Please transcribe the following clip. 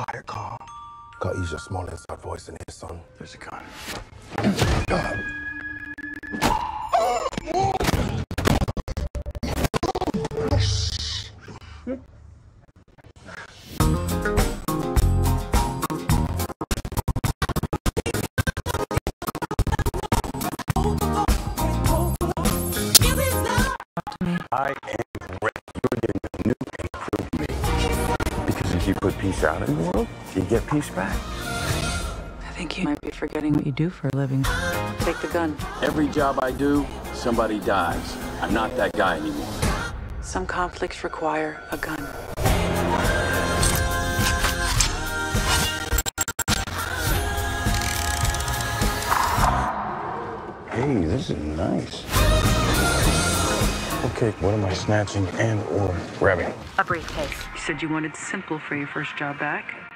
quiet, calm. Gotta ease your small inside voice in here, son. There's a gun. I am ready. You're getting a new improved me. Because if you put peace out in the world, you get peace back. I think you might be forgetting what you do for a living. Take the gun. Every job I do, somebody dies. I'm not that guy anymore. Some conflicts require a gun. Hey, this is nice. Okay, what am I snatching and or grabbing? A briefcase. You said you wanted simple for your first job back.